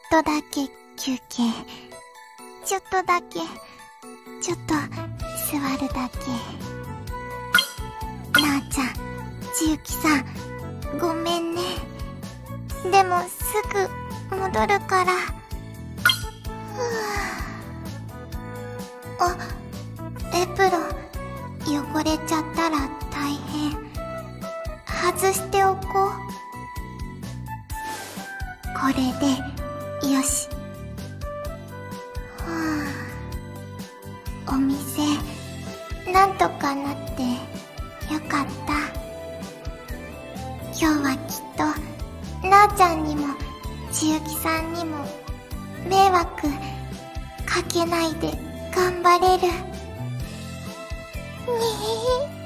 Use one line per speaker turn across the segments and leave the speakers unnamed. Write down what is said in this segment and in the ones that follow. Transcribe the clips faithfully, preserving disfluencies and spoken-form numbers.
とだけ休憩。ちょっとだけ、ちょっと座るだけ。なあちゃん、ちゆきさん、ごめんね。でもすぐ戻るから。ふぅ。あ、エプロン汚れちゃったら大変。外しておこう。これでよし。はあ、お店なんとかなってよかった。今日はきっとなあちゃんにもちゆきさんにも迷惑かけないで頑張れる。にぃ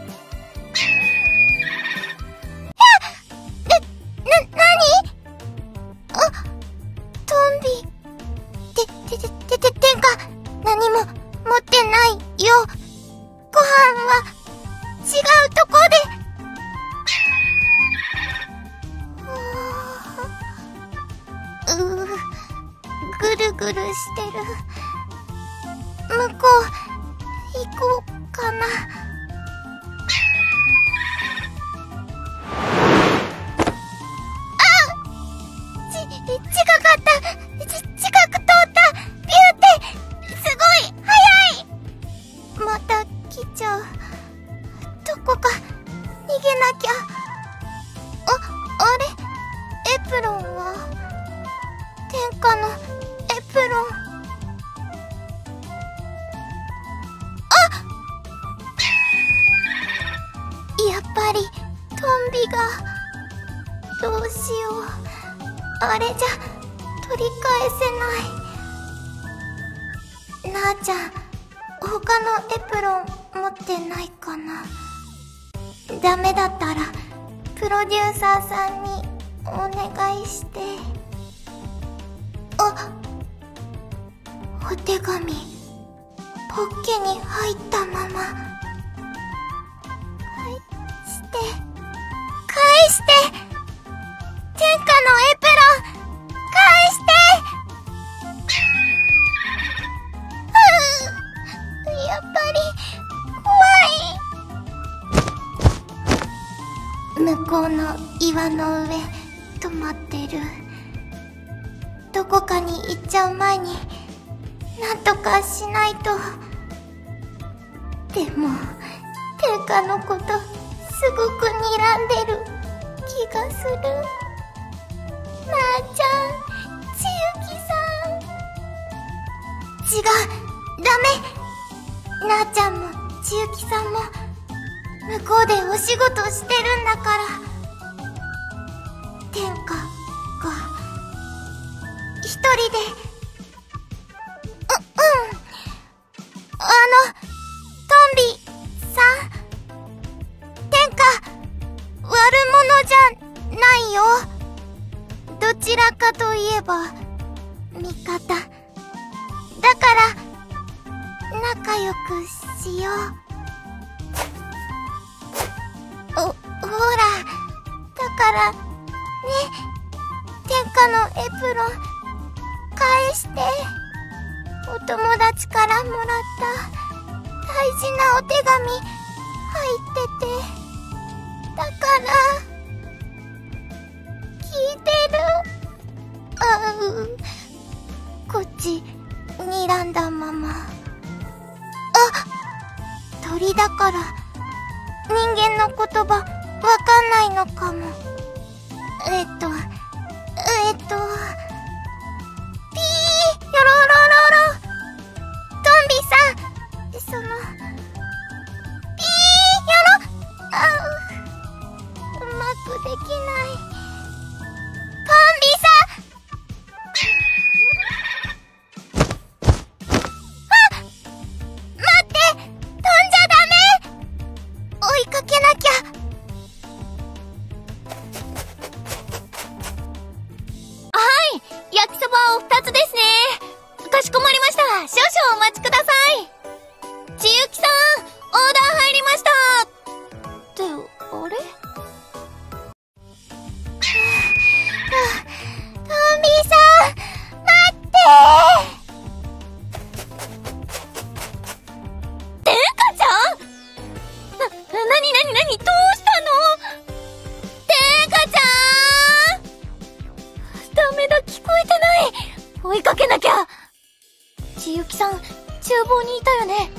ぐるぐるしてる。向こう行こうかな。あっ、ち、近かった。ち、近く通った。ビューってすごい速い。また来ちゃう。どこか逃げなきゃ。あ、あれ、エプロンは天下のエプロン。あっ、やっぱりトンビが。どうしよう、あれじゃ取り返せない。なあちゃん、他のエプロン持ってないかな。ダメだったらプロデューサーさんにお願いして。あ、お手紙ポッケに入ったまま。返して返して、天下のエプロン返して。ふう、やっぱり怖い。向こうの岩の上止まってる。どこかに行っちゃう前になんとかしないと。でも天下のことすごく睨んでる気がする。なあちゃん、ちゆきさん。違う、ダメ。なあちゃんもちゆきさんも向こうでお仕事してるんだから。天下が一人で。う、うん。あの、トンビさん。天下、悪者じゃないよ。どちらかといえば、味方。だから、仲良くしよう。お、ほら、だから、ね、天下のエプロン返して。お友達からもらった大事なお手紙入ってて。だから聞いてる。あう、こっち睨んだまま。あ、鳥だから人間の言葉わかんないのかも。えっとえっとピー、よろろろろ。トンビさん、そのピー、よろ。あう、うまくできない。トンビさん。あ、待って、飛んじゃダメ。追いかけなきゃ。
はい、 追いかけなきゃ。千雪さん、厨房にいたよね。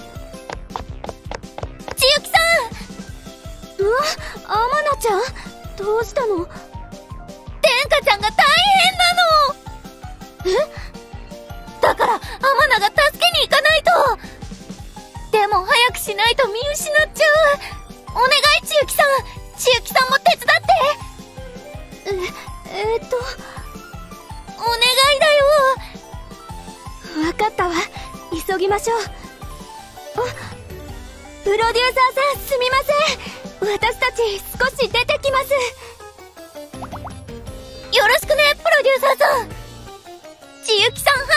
千雪さん。うわ、アマナちゃん、どうしたの？天下ちゃんが大変なの。え？だからアマナが助けに行かないと。でも早くしないと見失っちゃう。お願い、千雪さん。千雪さんも手伝って。え、えーっと、お願いだよ。わかったわ。急ぎましょう。あ、プロデューサーさん、すみません。私たち少し出てきます。よろしくね、プロデューサーさん。千雪さん、